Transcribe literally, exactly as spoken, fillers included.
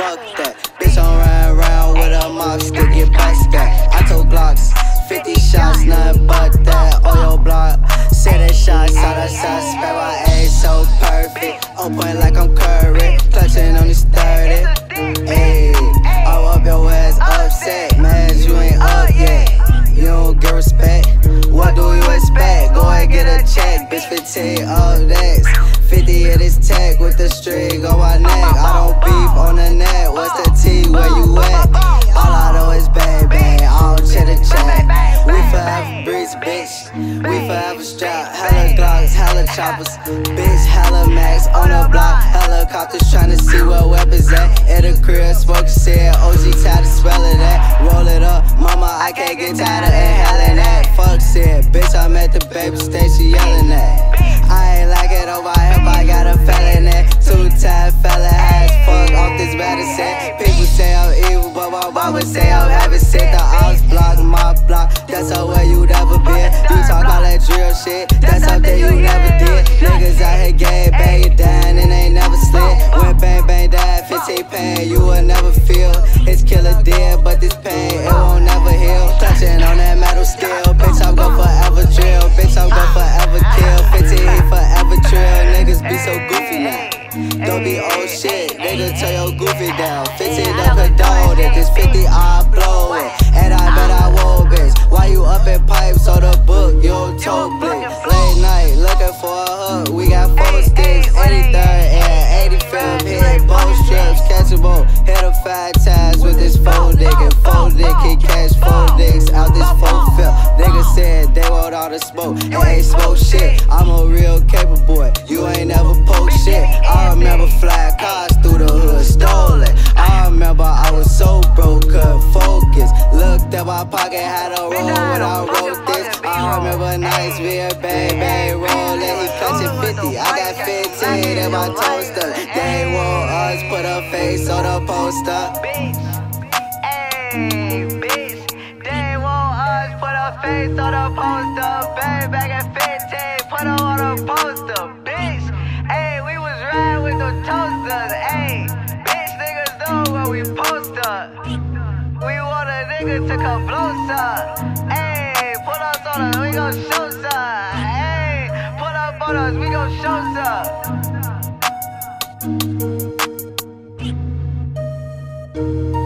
fuck that. Bitch, I'm riding around with a mop stick, get busted. I told Glocks, fifty shots, nothing but that. On your block, say that shots out of suspect. My aim so perfect, on point like I'm Curry, clutching on this thirty. Ayy, I'm up your ass upset, man, you ain't up yet. You don't get respect, what do you expect? Go and get a check, bitch, fifteen up next. fifty in this tech with the string on my neck. I don't beef on the net, what's the T, where you at? All I know is bang bang, I don't check the check. We forever breeze, bitch, we forever strap. Hella Glocks, hella choppers, bitch, hella max on the block. Helicopters tryna see where weapons at. In the crib, smoke shit, O G tired of smelling that. Roll it up, mama, I can't get tired of inhaling that. Fuck shit, bitch, I'm at the baby station yelling that. I ain't like it on my hip, I got a felony. Two-time fella ass, fuck off this medicine. People say I'm evil, but my mama say I'm having sick. The house block, my block, that's the way you never been. You talk all that drill shit, that's something you never did. Niggas out here gang banging down and ain't never slid. When bang bang died, fifteen pain, you will never feel. It's killer dead, but this pain, it won't never heal. Touching on that metal steel, bitch, I'm gon' forever drill. Bitch, I'm gon' forever kill. fifteen forever trill, niggas be so goofy now. Don't be old shit, nigga, turn your goofy down. fifteen don't condone it, this fifty I blow it. And I bet I won't, bitch. Why you up in pipes on the book, you don't toe blick. Late night, looking for a hook, we got four sticks. eighty-third and eighty-fifth, hit both strips. Catch a boat, hit a five times with this four dick. And four dick can catch four dicks out this four fifth. Niggas said they want all the smoke, and ain't smoke shit. I'm a real caper boy, you ain't never poke shit. I remember flying cars through the hood, stolen. I remember I was so broke, couldn't focus. Looked at my pocket, had a roll when I wrote this. I remember nights being bang bang rolling. He clutching fifty, I got fifteen in my toaster. They want us, put a face on the poster. Ayy, bitch, they want us, put a face on the poster. Bang bang at fifteen, put her on the poster, bitch. Ayy, we was riding with the toasters, ayy. Bitch, niggas know where we post up. We want a nigga to come closer. Ayy, put us on us, we gon' show some. Ayy, put up on us, we gon' show some.